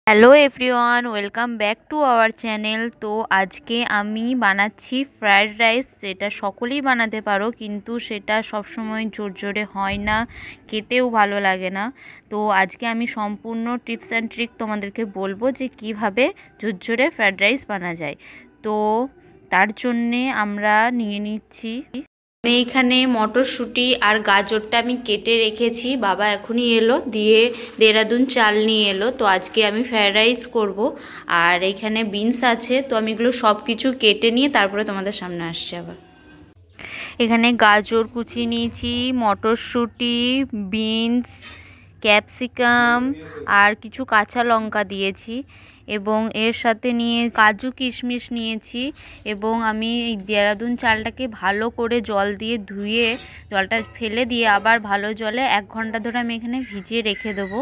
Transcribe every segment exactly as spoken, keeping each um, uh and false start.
Hello everyone, welcome back to our channel. তো আজকে আমি বানাচ্ছি ফ্রায়েড রাইস, যেটা সকলেই বানাতে পারো, কিন্তু সেটা সবসময় জোরজোরে হয় না, খেতেও ভালো লাগে না। তো আজকে আমি সম্পূর্ণ টিপস অ্যান্ড ট্রিক তোমাদেরকে বলবো যে কিভাবে ঝুরঝুরে ফ্রায়েড রাইস বানা যায়। তো তার জন্যে আমরা নিয়ে নিচ্ছি, আমি এখানে মটরশুঁটি আর গাজরটা আমি কেটে রেখেছি। বাবা এখনই এলো, দিয়ে দেরাদুন চাল নিয়ে এলো। তো আজকে আমি ফ্রায়েড রাইস করব। আর এখানে বিনস আছে, তো আমি এগুলো সব কিছু কেটে নিয়ে তারপরে তোমাদের সামনে আসছি আবার। এখানে গাজর কুচি নিয়েছি, মটরশুঁটি, বিনস, ক্যাপসিকাম আর কিছু কাঁচা লঙ্কা দিয়েছি, এবং এর সাথে নিয়ে কাজু কিশমিশ নিয়েছি। এবং আমি এই দেরাদুন চালটাকে ভালো করে জল দিয়ে ধুয়ে, জলটা ফেলে দিয়ে আবার ভালো জলে এক ঘন্টা ধরে আমি এখানে ভিজিয়ে রেখে দেবো।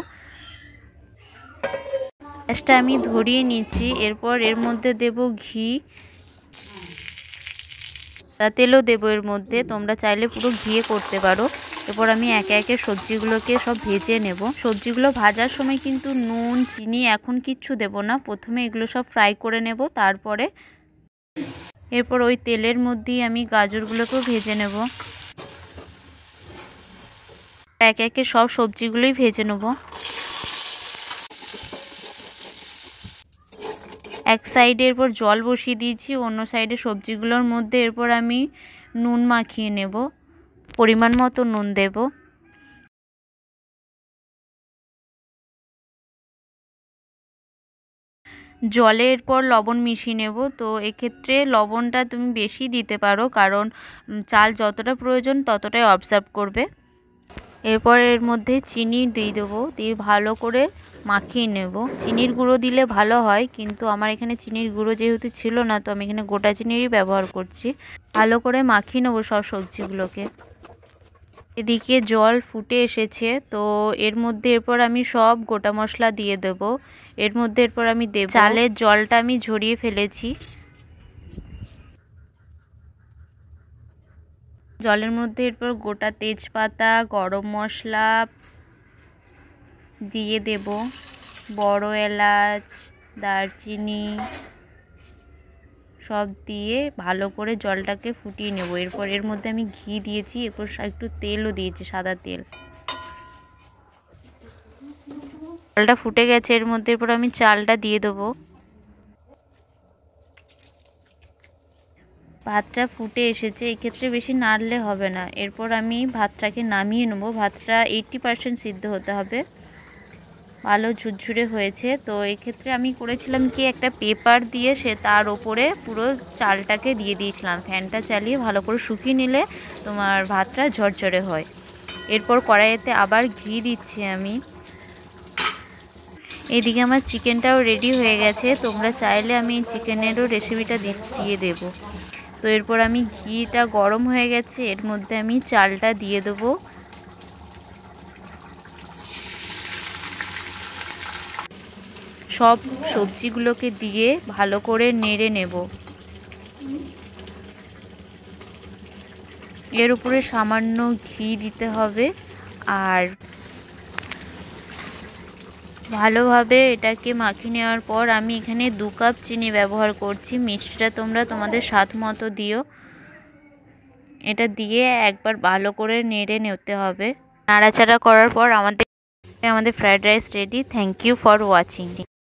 গ্যাসটা আমি ধরিয়ে নিচ্ছি। এরপর এর মধ্যে দেব ঘি, তেলও দেবো এর মধ্যে, তোমরা চাইলে পুরো ঘিয়ে করতে পারো। এরপর আমি একে একে সবজিগুলোকে সব ভেজে নেব। সবজিগুলো ভাজার সময় কিন্তু নুন চিনি এখন কিচ্ছু দেব না, প্রথমে এগুলো সব ফ্রাই করে নেব। তারপরে এরপর ওই তেলের মধ্যেই আমি গাজরগুলোকেও ভেজে নেব। একে একে সব সবজিগুলোই ভেজে নেব। এক সাইডে এরপর জল বসিয়ে দিয়েছি, অন্য সাইডে সবজিগুলোর মধ্যে এরপর আমি নুন মাখিয়ে নেব, পরিমাণ মতো নুন দেব। জলের পর লবণ মিশিয়ে নেব। তো এক্ষেত্রে লবণটা তুমি বেশি দিতে পারো, কারণ চাল যতটা প্রয়োজন ততটাই অবজার্ভ করবে। এরপর এর মধ্যে চিনি দিয়ে দেবো, দিয়ে ভালো করে মাখিয়ে নেব। চিনির গুঁড়ো দিলে ভালো হয়, কিন্তু আমার এখানে চিনির গুঁড়ো যেহেতু ছিল না, তো আমি এখানে গোটা চিনিরই ব্যবহার করছি। ভালো করে মাখিয়ে নেবো সব সবজিগুলোকে। এদিকে জল ফুটে এসেছে, তো এর মধ্যে এরপর আমি সব গোটা মশলা দিয়ে দেব। এর মধ্যে এরপর আমি দেব চালের জলটা আমি ঝরিয়ে ফেলেছি। জলের মধ্যে এরপর গোটা তেজপাতা, গরম মশলা দিয়ে দেব, বড় এলাচ, দারচিনি সব দিয়ে ভালো করে জলটাকে ফুটিয়ে নেব। এরপর এর মধ্যে আমি ঘি দিয়েছি, এরপর একটু তেলও দিয়েছি, সাদা তেল। চালটা ফুটে গেছে, এর মধ্যে এরপর আমি চালটা দিয়ে দেবো। ভাতটা ফুটে এসেছে, এক্ষেত্রে বেশি নাড়লে হবে না। এরপর আমি ভাতটাকে নামিয়ে নেবো। ভাতটা এইট্টি পার্সেন্ট সিদ্ধ হতে হবে, ভালো ঝুরঝুরে হয়েছে। তো এক্ষেত্রে আমি করেছিলাম কি, একটা পেপার দিয়ে সে তার ওপরে পুরো চালটাকে দিয়ে দিয়েছিলাম। ফ্যানটা চালিয়ে ভালো করে শুকিয়ে নিলে তোমার ভাতটা ঝরঝরে হয়। এরপর কড়াইতে আবার ঘি দিচ্ছি আমি। এদিকে আমার চিকেনটাও রেডি হয়ে গেছে, তোমরা চাইলে আমি চিকেনেরও রেসিপিটা দিয়ে দেবো। তো এরপর আমি ঘিটা গরম হয়ে গেছে, এর মধ্যে আমি চালটা দিয়ে দেবো। সব সবজিগুলোকে দিয়ে ভালো করে নেড়ে নেব। এর উপরে সামান্য ঘি দিতে হবে, আর ভালোভাবে এটাকে মাখিয়ে নেওয়ার পর আমি এখানে দু কাপ চিনি ব্যবহার করছি। মিষ্টিটা তোমরা তোমাদের স্বাদ মতো দিও। এটা দিয়ে একবার ভালো করে নেড়ে নিতে হবে। নাড়াচাড়া করার পর আমাদের আমাদের fried rice ready. Thank you for watching.